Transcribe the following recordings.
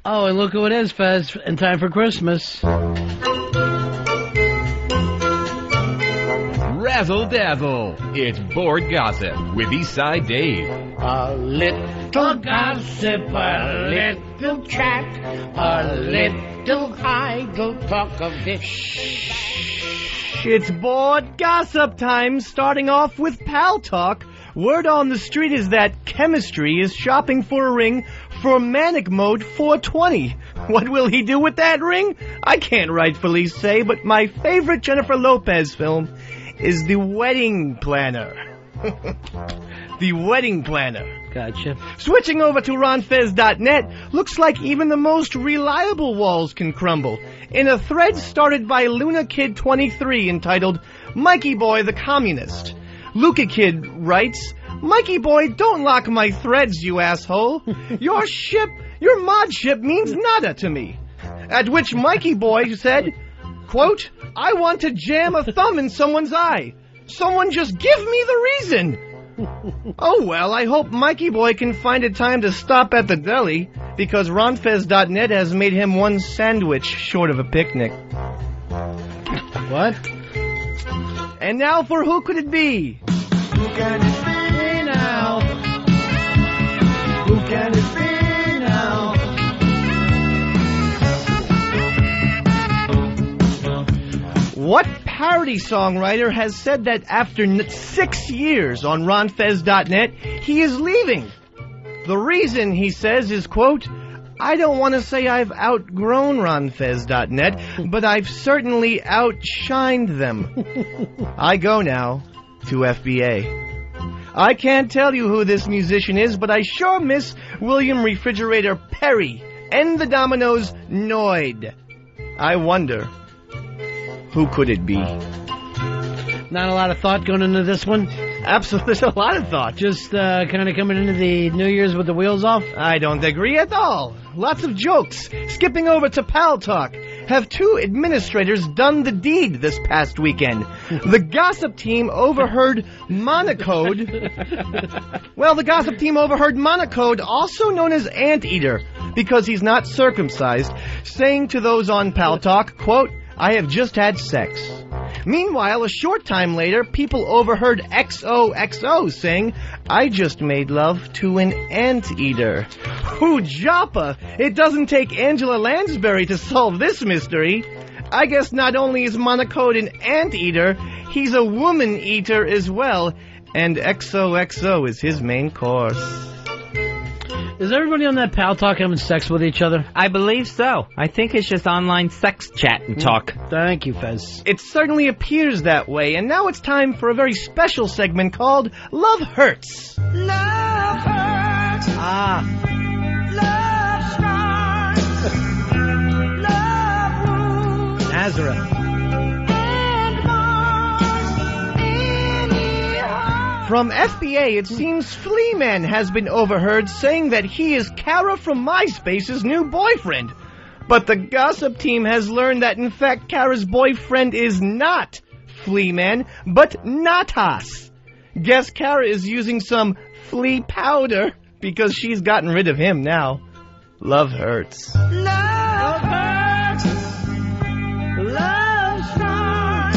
Oh, and look who it is, Fez, in time for Christmas. Razzle Dazzle. It's Board Gossip with Eastside Dave. A little gossip, a little chat, a little idle talk of this. It's Board Gossip time, starting off with Pal Talk. Word on the street is that Chemistry is shopping for a ring for Manic Mode 420. What will he do with that ring? I can't rightfully say, but my favorite Jennifer Lopez film is The Wedding Planner. The Wedding Planner. Gotcha. Switching over to RonFez.net, looks like even the most reliable walls can crumble. In a thread started by LunaKid23 entitled Mikey Boy the Communist, Luca Kid writes, Mikey Boy, don't lock my threads, you asshole. Your mod ship means nada to me. At which Mikey Boy said, quote, I want to jam a thumb in someone's eye. Someone just give me the reason. Oh, well, I hope Mikey Boy can find a time to stop at the deli, because RonFez.net has made him one sandwich short of a picnic. What? And now for Who Could It Be? Who can it be now? Who can it be now? What parody songwriter has said that after 6 years on RonFez.net, he is leaving? The reason, he says, is, quote, I don't want to say I've outgrown RonFez.net, but I've certainly outshined them. I go now to FBA. I can't tell you who this musician is, but I sure miss William Refrigerator Perry and the Dominoes Noid. I wonder, who could it be? Not a lot of thought going into this one. Absolutely, there's a lot of thought. Just kind of coming into the New Year's with the wheels off. I don't agree at all. Lots of jokes. Skipping over to Pal Talk. Have two administrators done the deed this past weekend? The gossip team overheard Monocode. Well, the gossip team overheard Monocode, also known as Anteater, because he's not circumcised, saying to those on Pal Talk, quote, I have just had sex. Meanwhile, a short time later, people overheard XOXO saying, I just made love to an anteater. Ooh, Joppa! It doesn't take Angela Lansbury to solve this mystery. I guess not only is Monocode an anteater, he's a woman-eater as well, and XOXO is his main course. Is everybody on that Pal Talk having sex with each other? I believe so. I think it's just online sex chat and talk. Thank you, Fez. It certainly appears that way, and now it's time for a very special segment called Love Hurts. Love hurts. Love strikes. Love wounds. Nazareth. From FBA, it seems Fleaman has been overheard saying that he is Kara from MySpace's new boyfriend. But the gossip team has learned that, in fact, Kara's boyfriend is not Fleaman, but Natas. Guess Kara is using some flea powder because she's gotten rid of him now. Love hurts. Love hurts. Love strikes.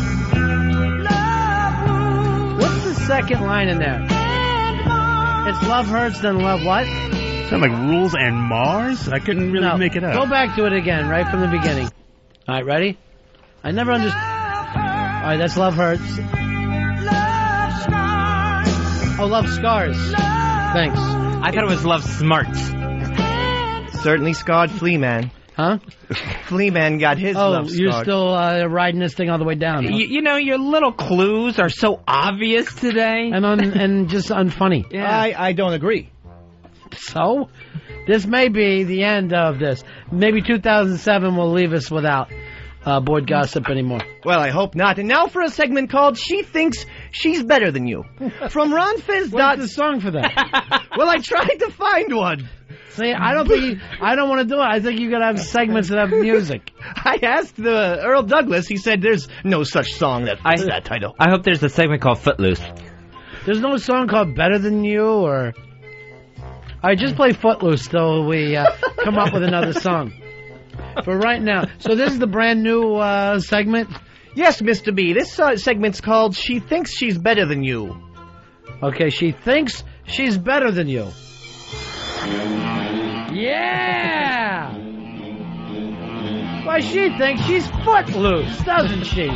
Love wounds. What's the second line in there? It's love hurts, then love what? Sound like Rules and Mars? I couldn't really make it up. Go back to it again, right from the beginning. All right, ready? I never understood. All right, that's love hurts. Love scars. Oh, love scars. Thanks. I thought it was love smarts. Certainly scarred Fleaman. Huh? Fleaman got his love scarred. You're still riding this thing all the way down. Huh? You know, your little clues are so obvious today. And just unfunny. Yeah. I don't agree. So, this may be the end of this. Maybe 2007 will leave us without board gossip anymore. Well, I hope not. And now for a segment called She Thinks She's Better Than You. From Ron Fizz. What's the song for that? Well, I tried to find one. See, I don't want to do it. I think you got to have segments that have music. I asked Earl Douglas. He said there's no such song that fits that title. I hope there's a segment called Footloose. There's no song called Better Than You, or... right, just play Footloose till we come up with another song. For right now. So this is the brand new segment? Yes, Mr. B. This segment's called She Thinks She's Better Than You. Okay, she thinks she's better than you. Yeah! Why, she thinks she's footloose, doesn't she?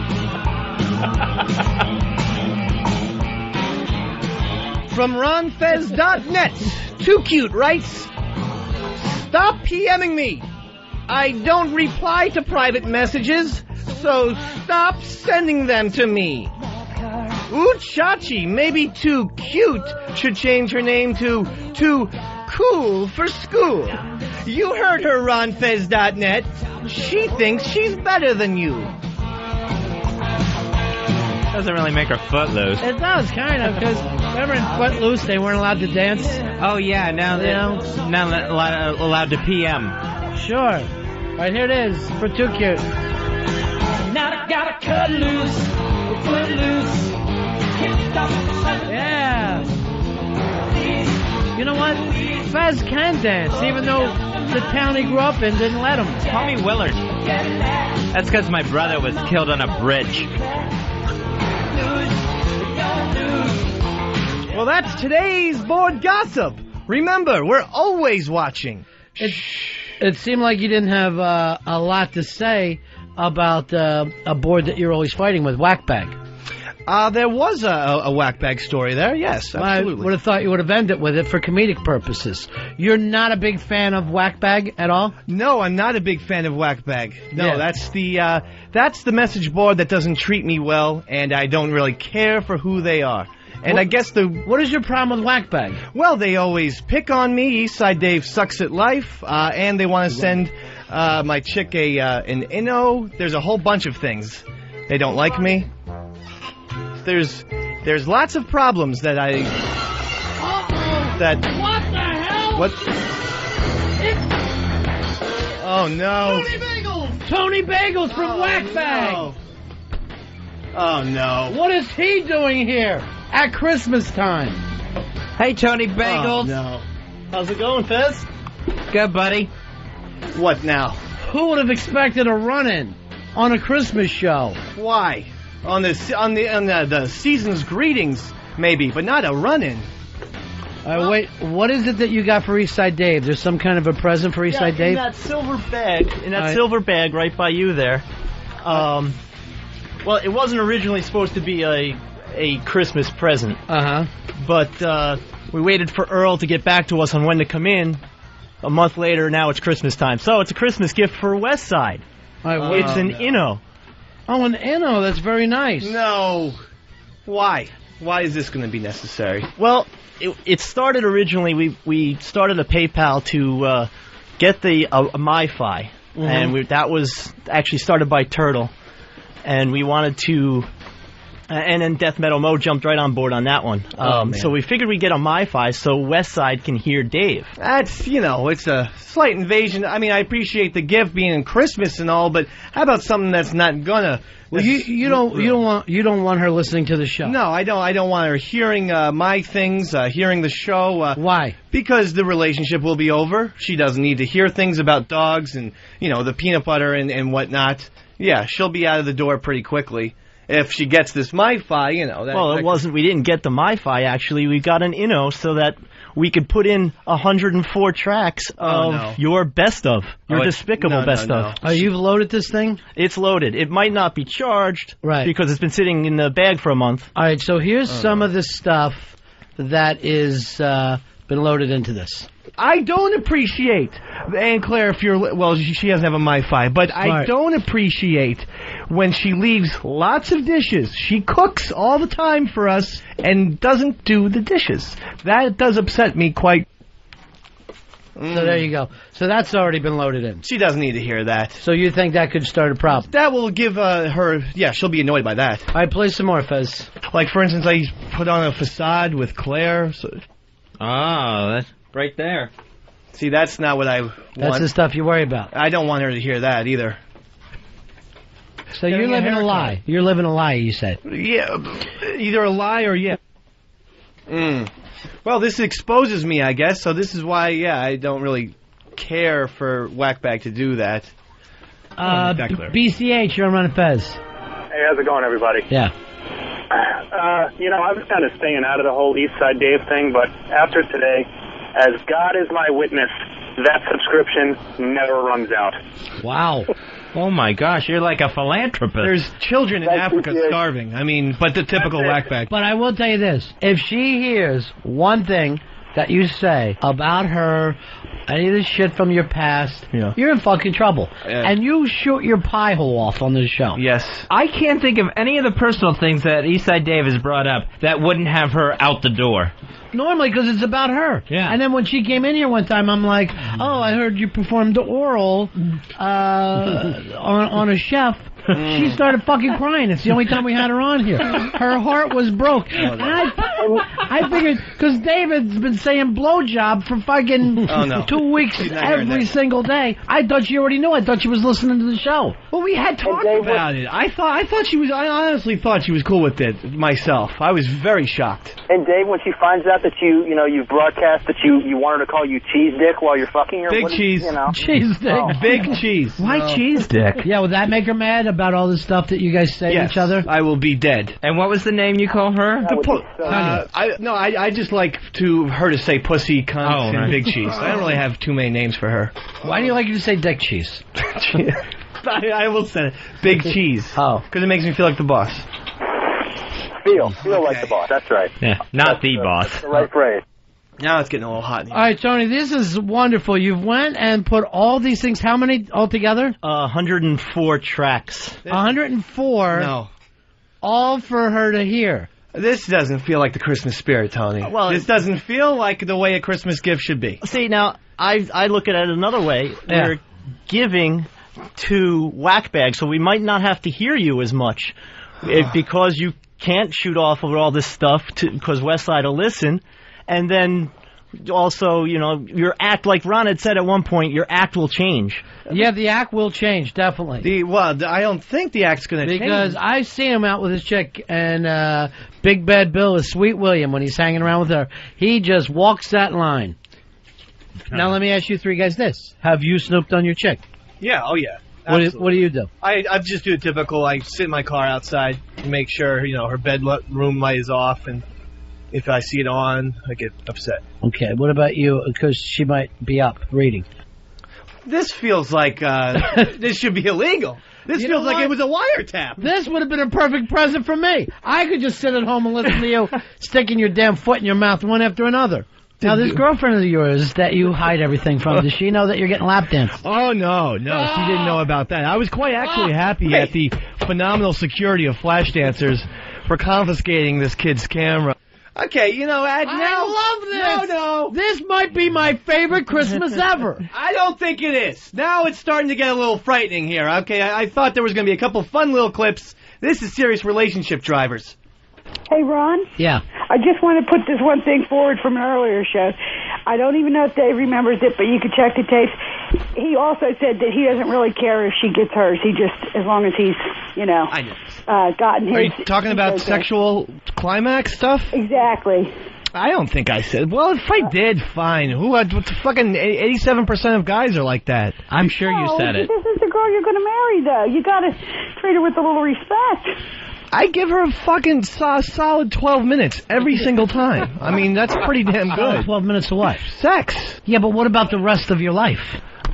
From RonFez.net, Too Cute writes, Stop PMing me. I don't reply to private messages, so stop sending them to me. Ooh, Chachi, maybe Too Cute should change her name to Too Cool for School. You heard her, RonFez.net. She thinks she's better than you. Doesn't really make her footloose. It does, kind of, because remember in Footloose they weren't allowed to dance? Oh yeah, now they're allowed to PM. Sure. Right, here it is for Too Cute. Now I gotta cut loose, foot loose. Yeah. You know what? Fez can dance, even though the town he grew up in didn't let him. Call me Willard. That's because my brother was killed on a bridge. Well, that's today's board gossip. Remember, we're always watching. It seemed like you didn't have a lot to say about a board that you're always fighting with, Wackbag. There was a Wackbag story there, yes, absolutely. I would have thought you would have ended with it for comedic purposes. You're not a big fan of Wackbag at all? No, I'm not a big fan of Wackbag. No, Yeah. that's the message board that doesn't treat me well, and I don't really care for who they are. And I guess what is your problem with Wackbag? Well, they always pick on me. Eastside Dave sucks at life, and they want to send my chick an Inno. There's a whole bunch of things. They don't like me. There's lots of problems that I. That. What the hell? What? Oh no! Tony Bagels from Wackbag. No. Oh no! What is he doing here at Christmas time? Hey, Tony Bagels. Oh, no. How's it going, Fez? Good, buddy. What now? Who would have expected a run-in on a Christmas show? Why? On the season's greetings, maybe, but not a run-in. Wait, what is it that you got for Eastside Dave? There's some kind of a present for Eastside Dave? In that silver bag right by you there. Well, it wasn't originally supposed to be a Christmas present. Uh-huh. But we waited for Earl to get back to us on when to come in. A month later, now it's Christmas time. So it's a Christmas gift for West Side. It's an Inno. Oh, an Inno. That's very nice. No. Why? Why is this going to be necessary? Well, it started originally, we started a PayPal to get the MiFi. Mm-hmm. And that was actually started by Turtle. And we wanted to... and then Death Metal Mo jumped right on board on that one. So we figured we'd get a MiFi so West Side can hear Dave. That's, it's a slight invasion. I mean, I appreciate the gift being in Christmas and all, but how about something that's not gonna... Well, you don't want her listening to the show. No, I don't want her hearing my things, hearing the show. Why? Because the relationship will be over. She doesn't need to hear things about dogs and, the peanut butter and whatnot. Yeah, she'll be out of the door pretty quickly. If she gets this MiFi, we didn't get the MiFi, actually. We got an Inno so that we could put in 104 tracks of your best of. Your despicable best of. Oh, you've loaded this thing? It's loaded. It might not be charged. Right. Because it's been sitting in the bag for a month. All right, so here's some of the stuff that is been loaded into this. I don't appreciate, and Claire, she doesn't have a MiFi, but I don't appreciate when she leaves lots of dishes. She cooks all the time for us and doesn't do the dishes. That does upset me quite. So there you go. So that's already been loaded in. She doesn't need to hear that. So you think that could start a problem? That will give her, she'll be annoyed by that. All right, play some more, Fez. Like, for instance, I put on a facade with Claire. So... Oh, that's right there. See, that's not what I want. That's the stuff you worry about. I don't want her to hear that either. So you're living a lie. You're living a lie, you said. Yeah, either a lie or yeah. Well, this exposes me, I guess, so this is why, I don't really care for Wackbag to do that. BCH, you're on Run Fez. Hey, how's it going, everybody? Yeah. I was kind of staying out of the whole East Side Dave thing, but after today, as God is my witness, that subscription never runs out. Wow. Oh, my gosh, you're like a philanthropist. There's children in Africa starving. I mean, but the typical Wackbag. But I will tell you this. If she hears one thing that you say about her, any of this shit from your past, you're in fucking trouble. And you shoot your pie hole off on this show. Yes. I can't think of any of the personal things that Eastside Dave has brought up that wouldn't have her out the door. Normally, because it's about her. Yeah. And then when she came in here one time, I'm like, oh, I heard you performed oral on a chef. She started fucking crying. It's the only time we had her on here. Her heart was broke. And I figured, because David's been saying blowjob for fucking 2 weeks every single day. I thought she already knew. I thought she was listening to the show. Well, we had talked about it. I honestly thought she was cool with it myself. I was very shocked. And Dave, when she finds out that you broadcast that you want her to call you Cheese Dick while you're fucking her, Big cheese. Cheese Dick. Big cheese. Why Cheese Dick? Yeah, would that make her mad about all the stuff that you guys say to each other? I will be dead. And what was the name you call her? I just like her to say pussy, cunt, and big cheese. I don't really have too many names for her. Why do you like her to say dick cheese? I will say it. Big cheese. Oh. Because it makes me feel like the boss. Feel like the boss. That's right. Yeah, not the boss. That's the right phrase. Now it's getting a little hot in here. All right, Tony, this is wonderful. You've went and put all these things, how many altogether? 104 tracks. 104. No. All for her to hear. This doesn't feel like the Christmas spirit, Tony. Well, this doesn't feel like the way a Christmas gift should be. See, now, I look at it another way. Yeah. We're giving to Wackbag, so we might not have to hear you as much. Because you can't shoot off over all this stuff because Westside will listen. And then also, your act, like Ron had said at one point, your act will change. Yeah, the act will change, definitely. I don't think the act's going to change. Because I've seen him out with his chick, and Big Bad Bill is Sweet William when he's hanging around with her. He just walks that line. Now let me ask you three guys this. Have you snooped on your chick? Yeah, oh yeah. What do you do? I just do the typical, I sit in my car outside and make sure, her bedroom light is off, and if I see it on, I get upset. Okay, what about you? Because she might be up reading. This feels like this should be illegal. This feels like it was a wiretap. This would have been a perfect present for me. I could just sit at home and listen to you sticking your damn foot in your mouth one after another. Now, this girlfriend of yours that you hide everything from, does she know that you're getting lap danced? Oh, no, she didn't know about that. I was quite actually happy at the phenomenal security of flash dancers for confiscating this kid's camera. Okay, I love this. No. This might be my favorite Christmas ever. I don't think it is. Now it's starting to get a little frightening here. Okay, I thought there was going to be a couple fun little clips. This is serious relationship drivers. Hey, Ron? Yeah. I just want to put this one thing forward from an earlier show. I don't even know if Dave remembers it, but you can check the tapes. He also said that he doesn't really care if she gets hers. He just, as long as he's, gotten his... Are you talking about sexual climax stuff? Exactly. I don't think I said. Well, if I did, fine. Fucking 87% of guys are like that. I'm sure you said it. This is the girl you're going to marry, though. You got to treat her with a little respect. I give her a fucking solid 12 minutes every single time. I mean, that's pretty damn good. 12 minutes of what? Sex. Yeah, but what about the rest of your life?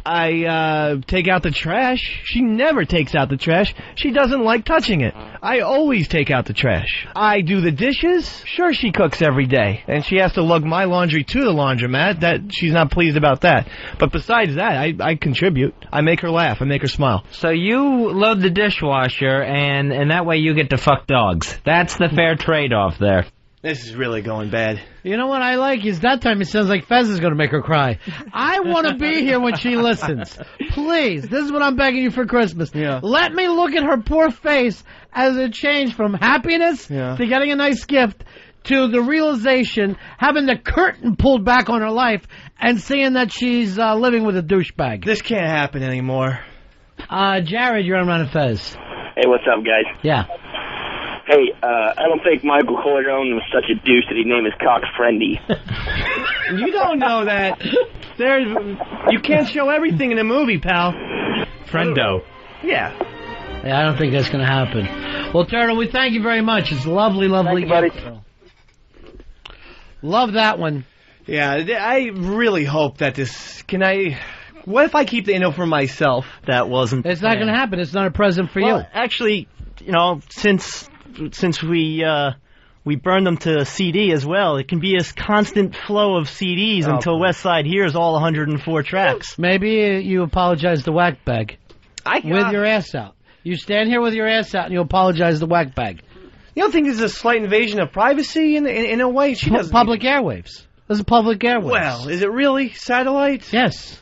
I take out the trash. She never takes out the trash. She doesn't like touching it. I always take out the trash. I do the dishes. Sure, she cooks every day. And she has to lug my laundry to the laundromat. That she's not pleased about that. But besides that, I contribute. I make her laugh. I make her smile. So you load the dishwasher, and that way you get to fuck dogs. That's the fair trade-off there. This is really going bad. You know what I like is that time it sounds like Fez is going to make her cry. I want to be here when she listens. Please, this is what I'm begging you for Christmas. Yeah. Let me look at her poor face as it changed from happiness to getting a nice gift to the realization, having the curtain pulled back on her life and seeing that she's living with a douchebag. This can't happen anymore. Jared, you're on Run and Fez. Hey, what's up, guys? Yeah. Hey, I don't think Michael Corleone was such a douche that he named his cock Friendy. You don't know that. You can't show everything in a movie, pal. Friendo. Yeah. I don't think that's going to happen. Well, Turtle, we thank you very much. It's lovely, lovely. Thank you, buddy. Love that one. Yeah, I really hope that this... What if I keep the Inno for myself? That wasn't... It's not going to happen. It's not a present for well, you. Actually, since we burned them to CD as well, it can be a constant flow of CDs until West Side hears all 104 tracks. Maybe you apologize to Wackbag. With your ass out. You stand here with your ass out and you apologize to Wackbag. You don't think this is a slight invasion of privacy in a way? She doesn't. Public airwaves. This is public airwaves. Well, is it really satellites? Yes.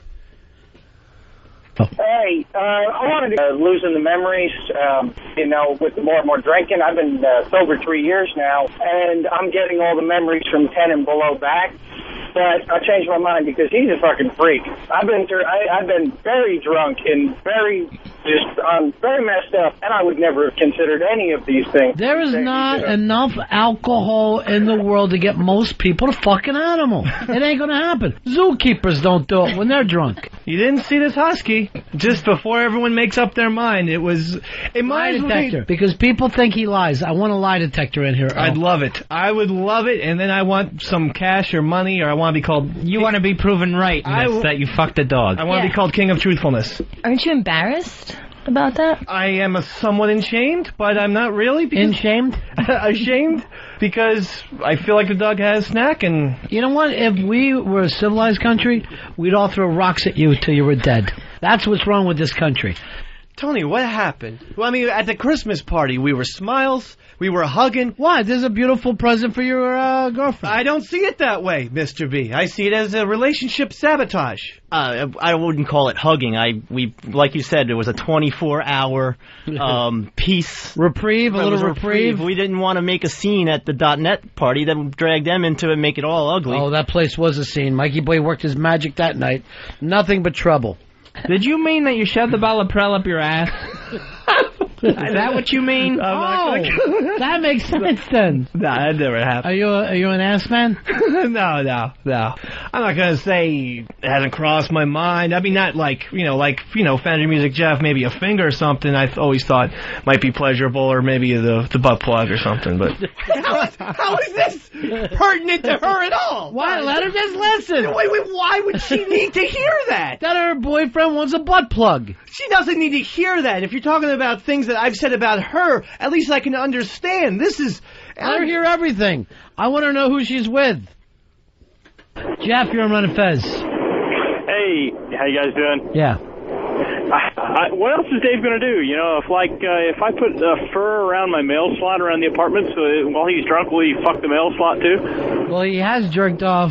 Hey, I wanted to losing the memories, with more and more drinking. I've been sober 3 years now, and I'm getting all the memories from 10 and below back. But I changed my mind because he's a fucking freak. I've been very drunk and very messed up, and I would never have considered any of these things. There is not enough alcohol in the world to get most people to fuck an animal. It ain't gonna happen. Zookeepers don't do it when they're drunk. You didn't see this husky. Just before everyone makes up their mind, it was a lie detector. Because people think he lies. I want a lie detector in here. I'd love it. I would love it, and then I want some cash or money, or I want to be called... You want to be proven right that you fucked a dog. I want to be called King of Truthfulness. Aren't you embarrassed about that? I am somewhat ashamed, but I'm not really. Ashamed? Ashamed, because I feel like the dog has a snack, and... You know what? If we were a civilized country, we'd all throw rocks at you till you were dead. That's what's wrong with this country. Tony, what happened? Well, I mean, at the Christmas party, we were smiles, we were hugging. Why? There's a beautiful present for your girlfriend. I don't see it that way, Mr. B. I see it as a relationship sabotage. I wouldn't call it hugging. We like you said, it was a 24-hour peace reprieve, a little reprieve. We didn't want to make a scene at the .net party, then drag them into it and make it all ugly. Oh, that place was a scene. Mikey Boy worked his magic that night. Nothing but trouble. Did you mean that you shoved the Balaprel up your ass? Is that what you mean? That makes sense then. No, that never happened. Are you an ass man? No. I'm not gonna say it hasn't crossed my mind. I mean, not like Foundry Music Jeff, maybe a finger or something. I've always thought might be pleasurable, or maybe the butt plug or something. But how is this pertinent to her at all? Why? Let her just listen. Wait, why would she need to hear that? That her boyfriend wants a butt plug. She doesn't need to hear that. If you're talking about things that I've said about her, at least I can understand. This is... Let her hear everything. I want to know who she's with. Jeff, you're on Run and Fez. Hey, how you guys doing? Yeah. What else is Dave going to do? If I put fur around my mail slot around the apartment, so while he's drunk, will he fuck the mail slot too? Well, he has jerked off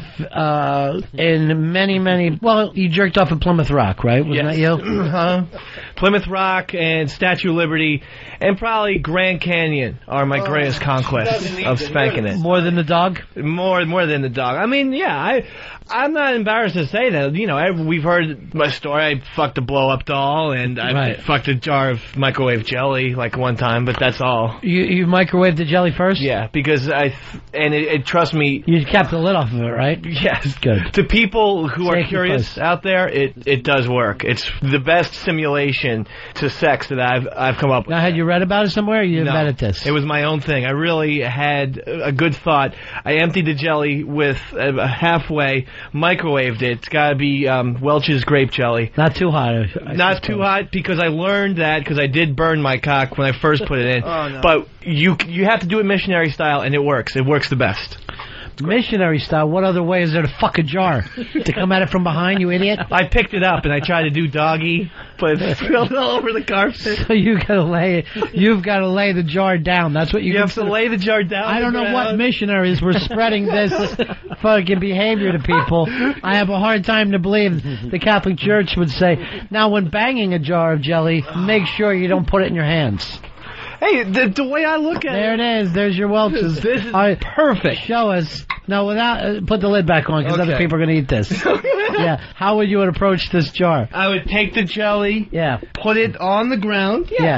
in many... Well, he jerked off at Plymouth Rock, right? Wasn't that you? Plymouth Rock and Statue of Liberty and probably Grand Canyon are my greatest conquests of spanking it. More than the dog? More than the dog. I mean, yeah, I'm not embarrassed to say that. We've heard my story. I fucked a blow-up doll, and I fucked a jar of microwave jelly like one time, but that's all. You microwaved the jelly first? Yeah, because trust me... You kept the lid off of it, right? Yes. Good. To people who are curious out there, it does work. It's the best simulation to sex that I've come up with. Now, had you read about it somewhere, or you invented this? It was my own thing. I really had a good thought. I emptied the jelly with halfway, microwaved it. It's got to be Welch's grape jelly. Not too hot. Not too hot, because I learned that, because I did burn my cock when I first put it in. Oh, no. But you have to do it missionary style, and it works. It works the best. Missionary style? What other way is there to fuck a jar? To come at it from behind, you idiot? I picked it up and I tried to do doggy, but it spilled all over the carpet. So you've got to lay the jar down. That's what you have to lay the jar down. I don't know what missionaries were spreading this fucking behavior to people. I have a hard time to believe the Catholic Church would say, now when banging a jar of jelly, make sure you don't put it in your hands. Hey, the way I look at it... There it is. There's your Welch's. This is perfect. Show us. No, without... put the lid back on, because other people are going to eat this. Yeah. How would you approach this jar? I would take the jelly. Yeah. Put it on the ground. Yeah.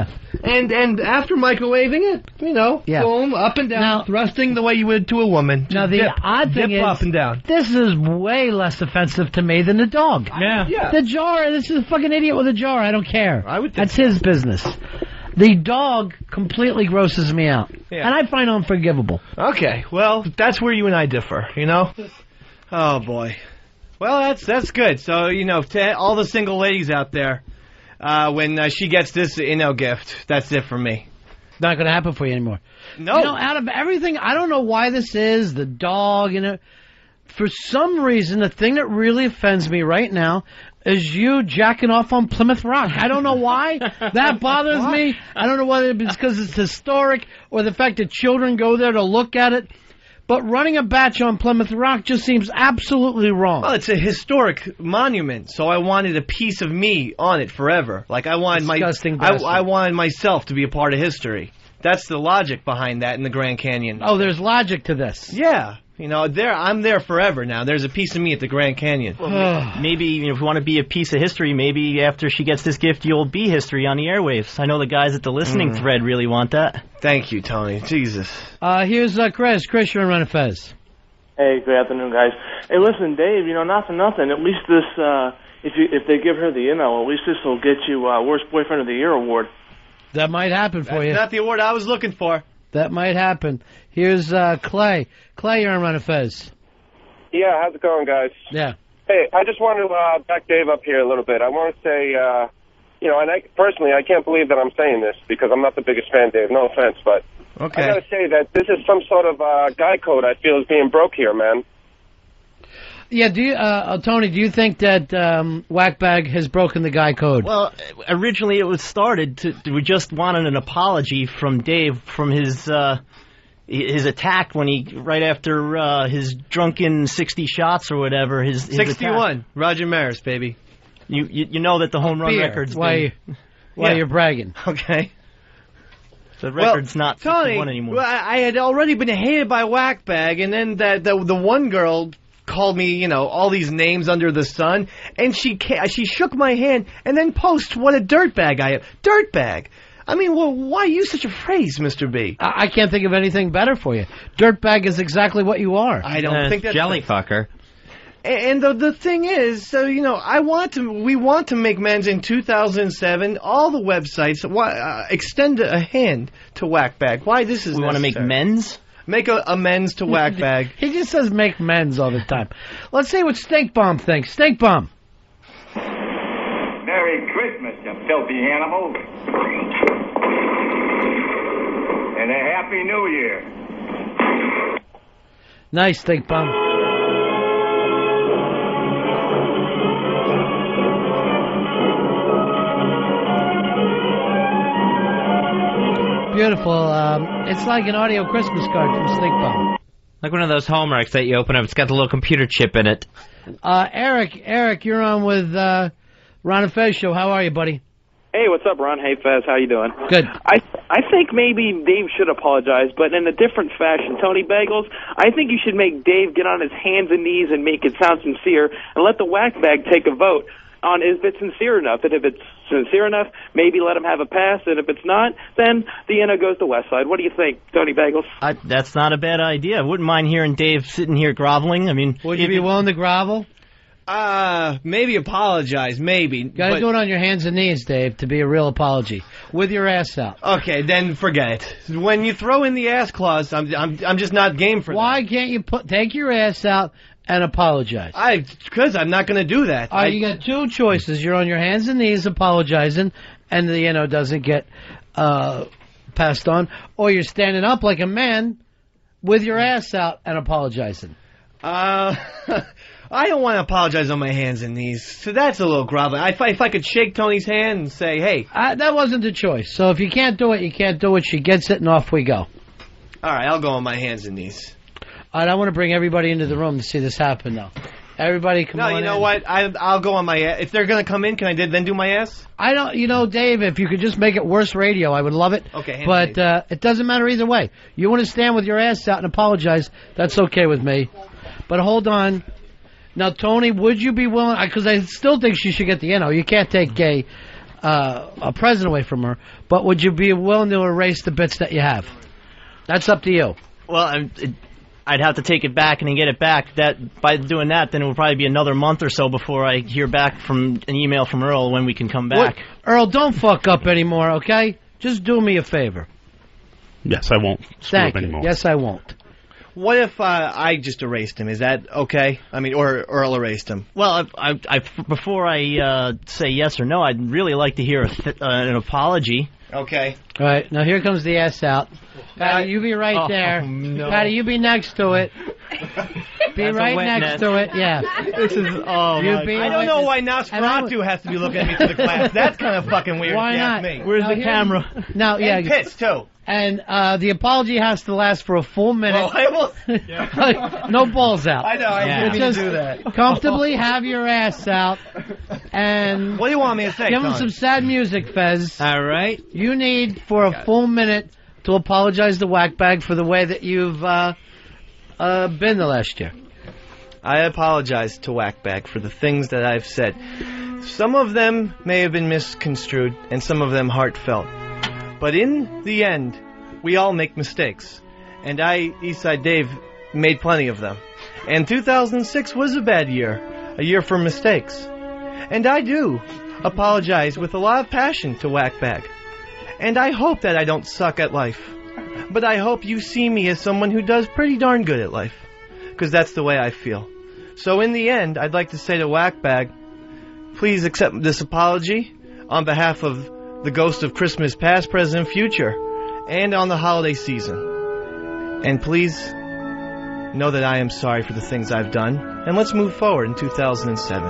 And after microwaving it, boom, up and down, Now, thrusting the way you would to a woman. Now, the odd thing dip is, up and down. this is way less offensive to me than the dog. Yeah. The jar, this is a fucking idiot with a jar. I don't care. I would think That's his business. The dog completely grosses me out. Yeah. And I find unforgivable. Okay, well, that's where you and I differ, Oh, boy. Well, that's good. So, to all the single ladies out there, when she gets this Inno gift, that's it for me. Not going to happen for you anymore. No. Out of everything, I don't know why this is, the dog, for some reason, the thing that really offends me right now is you jacking off on Plymouth Rock. I don't know why. That bothers me. I don't know whether it's because it's historic or the fact that children go there to look at it. But running a batch on Plymouth Rock just seems absolutely wrong. Well, it's a historic monument, so I wanted a piece of me on it forever. Like I wanted I wanted myself to be a part of history. That's the logic behind that in the Grand Canyon. Oh, there's logic to this. Yeah. I'm there forever now. There's a piece of me at the Grand Canyon. Well, maybe if you want to be a piece of history, maybe after she gets this gift, you'll be history on the airwaves. I know the guys at the listening thread really want that. Thank you, Tony. Jesus. Here's Chris. Chris, you're in Run of Fez. Hey, good afternoon, guys. Hey, listen, Dave, not for nothing. At least this, if they give her the Inno, at least this will get you Worst Boyfriend of the Year award. That might happen for you. That's not the award I was looking for. That might happen. Here's Clay. Clay, you're on Run of Fez. Yeah, how's it going, guys? Yeah. Hey, I just want to back Dave up here a little bit. I want to say, and personally, I can't believe that I'm saying this because I'm not the biggest fan, Dave. No offense, but okay. I got to say that this is some sort of guy code I feel is being broke here, man. Yeah, Tony, do you think that Wackbag has broken the guy code? Well, originally it was started we just wanted an apology from Dave from his attack when right after his drunken 60 shots or whatever. His 61, attack. Roger Maris, baby. You know that the home run record's why you're bragging. Okay. The record's not 61 anymore. Well, I had already been hated by Wackbag, and then the one girl called me, all these names under the sun, and she shook my hand and then posted what a dirtbag I am. Dirtbag. I mean, well, why use such a phrase, Mr. B? I can't think of anything better for you. Dirtbag is exactly what you are. I don't think that's jellyfucker. And the thing is, so we want to make amends in 2007. All the websites extend a hand to Wackbag. Why this is we want to make men's. Make amends to Wackbag. He just says make men's all the time. Let's see what Stink Bomb thinks. Stink Bomb. Merry Christmas, you filthy animals. And a Happy New Year. Nice, Stink Bomb. Beautiful. It's like an audio Christmas card from Stink Bomb. Like one of those Hallmarks that you open up. It's got the little computer chip in it. Eric, you're on with Ron and Fez show. How are you, buddy? Hey, what's up, Ron? Hey, Fez, how you doing? Good. I think maybe Dave should apologize, but in a different fashion. Tony Bagels, I think you should make Dave get on his hands and knees and make it sound sincere, and let the Wackbag take a vote on if it's sincere enough. And if it's sincere enough, maybe let him have a pass, and if it's not, then the Inno goes to Westside. What do you think, Tony Bagels? That's not a bad idea. I wouldn't mind hearing Dave sitting here groveling. I mean, would you be willing to grovel? Maybe apologize, maybe. You gotta do it on your hands and knees, Dave, to be a real apology. With your ass out. Okay, then forget it. When you throw in the ass clause, I'm just not game for that. Why can't you take your ass out and apologize? Because I'm not going to do that. All right, you got two choices. You're on your hands and knees apologizing, and the doesn't get passed on, or you're standing up like a man with your ass out and apologizing. I don't want to apologize on my hands and knees, so that's a little groveling. If I could shake Tony's hand and say, hey. That wasn't the choice. So if you can't do it, you can't do it. She gets it, and off we go. All right, I'll go on my hands and knees. All right, I want to bring everybody into the room to see this happen now. Everybody come on in. No, you know what? I'll go on my ass. If they're going to come in, can I then do my ass? I don't, Dave, if you could just make it worse radio, I would love it. Okay. But it doesn't matter either way. You want to stand with your ass out and apologize, that's okay with me. But hold on. Now, Tony, would you be willing, because I still think she should get the Inno. You can't take gay a present away from her, but would you be willing to erase the bits that you have? That's up to you. Well, I'd have to take it back and then get it back. That by doing that, then it would probably be another month or so before I hear back from an email from Earl when we can come back. What? Earl, don't fuck up anymore, okay? Just do me a favor. Yes, I won't screw Thank up you. anymore. Yes, I won't. What if I just erased him? Is that okay? I mean, or Earl erased him. Well, before I say yes or no, I'd really like to hear an apology. Okay. All right, now here comes the ass out. Patty, you be right there. No. Patty, you be next to it. Be That's right a wet next net. to it, yeah. This is, oh, You my be God. I don't know why And Nosferatu has to be looking at me through the glass. That's kind of fucking weird. Why if you ask not? Me. Where's Now the here- camera? Now, yeah. And pissed too. And the apology has to last for a full minute. Well, I will. No balls out. I know. I didn't mean to Just do that. comfortably have your ass out. And What do you want me to say? give him Tony? some sad music, Fez. All right. You need for a full minute to apologize to Wackbag for the way that you've been the last year. I apologize to Wackbag for the things that I've said. Some of them may have been misconstrued, and some of them heartfelt. But in the end, we all make mistakes. And I, Eastside Dave, made plenty of them. And 2006 was a bad year. A year for mistakes. And I do apologize with a lot of passion to Wackbag. And I hope that I don't suck at life. But I hope you see me as someone who does pretty darn good at life. Because that's the way I feel. So in the end, I'd like to say to Wackbag, please accept this apology on behalf of the ghost of Christmas past, present, and future, and on the holiday season. And please know that I am sorry for the things I've done, and let's move forward in 2007.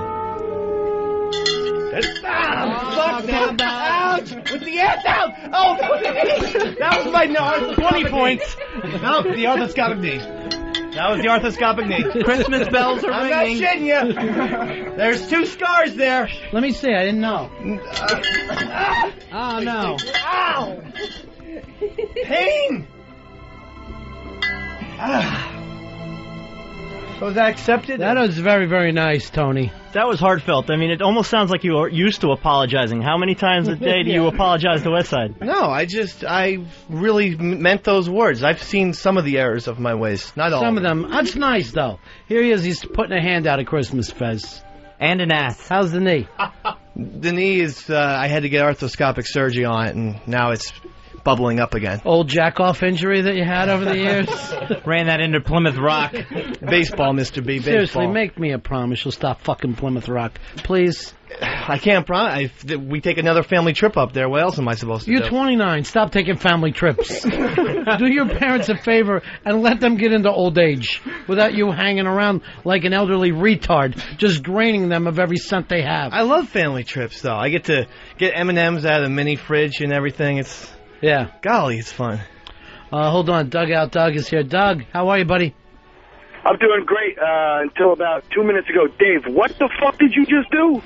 Fuck that! Ouch! With the ass out! Oh, that was my 20 points. No, the arthroscopic knee. That was the arthroscopic knee. Christmas bells are I'm ringing. not shitting you. There's 2 scars there. Let me see. I didn't know. Oh, no. Ow! Pain! Was that accepted? That was very, very nice, Tony. That was heartfelt. I mean, it almost sounds like you are used to apologizing. How many times a day do you apologize to Westside? No, I really meant those words. I've seen some of the errors of my ways. Not all. Some of them. That's nice, though. Here he is. He's putting a hand out at Christmas, Fez. And an ass. How's the knee? The knee is, I had to get arthroscopic surgery on it, and now it's bubbling up again. Old jack-off injury that you had over the years? Ran that into Plymouth Rock. Baseball, Mr. B, baseball. Seriously, make me a promise you'll stop fucking Plymouth Rock. Please. I can't promise. If we take another family trip up there, what else am I supposed to do? You're 29. Stop taking family trips. Do your parents a favor and let them get into old age without you hanging around like an elderly retard, just draining them of every cent they have. I love family trips, though. I get to get M&Ms out of the mini fridge and everything. Yeah. Golly, it's fun. Hold on. Dugout Doug is here. Doug, how are you, buddy? I'm doing great until about 2 minutes ago. Dave, what the fuck did you just do?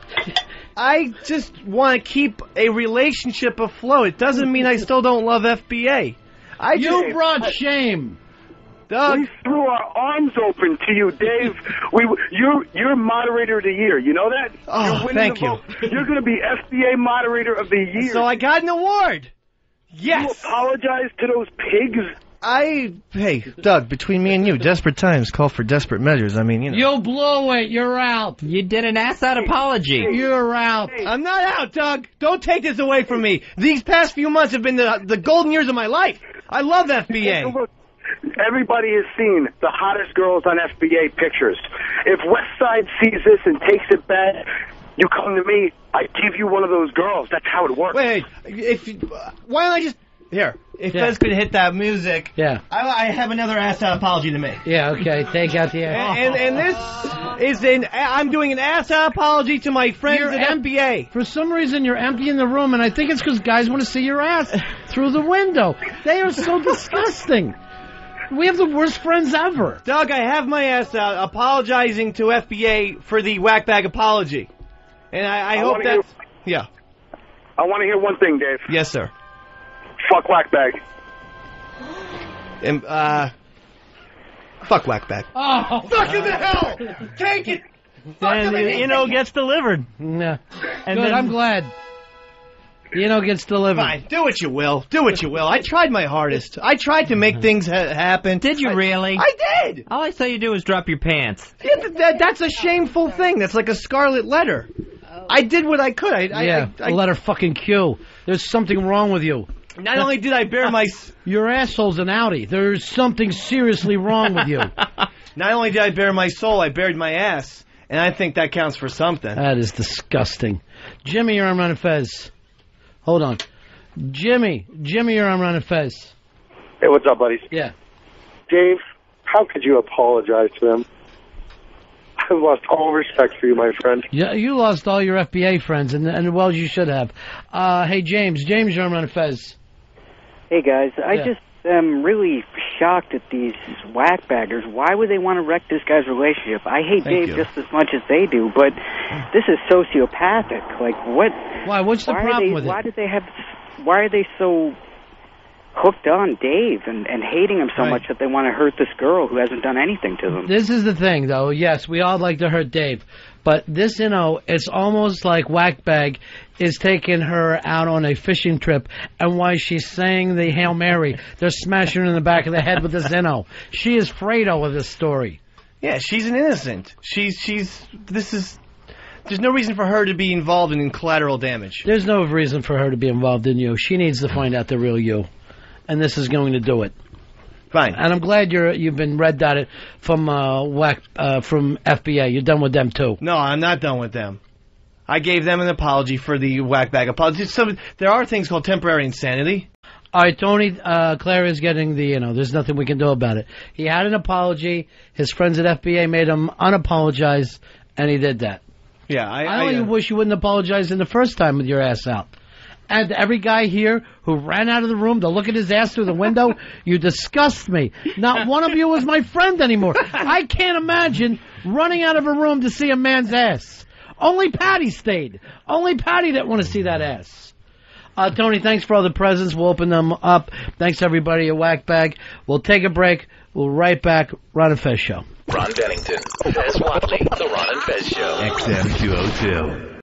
I just want to keep a relationship afloat. It doesn't mean I still don't love FBA. You brought shame. Doug. We threw our arms open to you, Dave. You're moderator of the year. You know that? Oh, You're winning thank the you. vote. You're going to be FBA moderator of the year. So I got an award. Yes. You apologize to those pigs? Hey, Doug, between me and you, desperate times call for desperate measures. I mean, you know. You blew it. You're out. You did an ass-out apology. You're out. I'm not out, Doug. Don't take this away from me. These past few months have been the golden years of my life. I love FBA. Look, everybody has seen the hottest girls on FBA pictures. If Westside sees this and takes it bad, you come to me, I give you one of those girls. That's how it works. Wait, why don't I just... Here, if Fez could hit that music, yeah, I have another ass-out apology to make. Yeah, okay, take out the ass. And this is I'm doing an ass-out apology to my friends at MBA. For some reason, you're emptying the room, and I think it's because guys want to see your ass through the window. They are so disgusting. We have the worst friends ever. Doug, I have my ass out apologizing to FBA for the Wackbag apology. And I hope that... Yeah. I want to hear one thing, Dave. Yes, sir. Fuck Wackbag. And, fuck Wackbag. Oh, fuck in the hell! Take it! And Inno gets delivered. Yeah. And Good, then, I'm glad. Inno gets delivered. Fine, do what you will. Do what you will. I tried my hardest. I tried to make things happen. Did you really? I did. All I saw you do was drop your pants. Yeah, that's a shameful thing. That's like a scarlet letter. I did what I could. I letter fucking Q. There's something wrong with you. Not only did I bear my... Your asshole's an outie. There's something seriously wrong with you. Not only did I bare my soul, I bared my ass. And I think that counts for something. That is disgusting. Jimmy, you're on Ron and Fez. Hold on. Jimmy, you're on Ron and Fez. Hey, what's up, buddies? Yeah. Dave, how could you apologize to them? I've lost all respect for you, my friend. Yeah, you lost all your FBA friends, and well, you should have. Hey, James, you're on Ron and Fez. Hey, guys, I just am really shocked at these whackbaggers. Why would they want to wreck this guy's relationship? I hate Dave just as much as they do, but this is sociopathic. Like, what? Why? What's the problem with it? Why are they so hooked on Dave and hating him so much that they want to hurt this girl who hasn't done anything to them? This is the thing, though. Yes, we all like to hurt Dave. But this, it's almost like Wackbag is taking her out on a fishing trip, and while she's saying the Hail Mary, they're smashing her in the back of the head with this Inno. She is Fredo of this story. Yeah, she's an innocent. There's no reason for her to be involved in collateral damage. There's no reason for her to be involved in you. She needs to find out the real you. And this is going to do it. Fine. And I'm glad you've been red dotted from from FBA. You're done with them too. No, I'm not done with them. I gave them an apology for the Wackbag apology. There are things called temporary insanity. All right, Tony, Claire is getting the, there's nothing we can do about it. He had an apology. His friends at FBA made him unapologize, and he did that. Yeah, I only wish you wouldn't apologize in the first time with your ass out. And every guy here who ran out of the room to look at his ass through the window, you disgust me. Not one of you is my friend anymore. I can't imagine running out of a room to see a man's ass. Only Patty stayed. Only Patty didn't want to see that ass. Tony, thanks for all the presents. We'll open them up. Thanks, everybody at Wackbag. We'll take a break. We'll right back. Ron and Fez Show. Ron Bennington, Fez Whatley, The Ron and Fez Show. XM 202.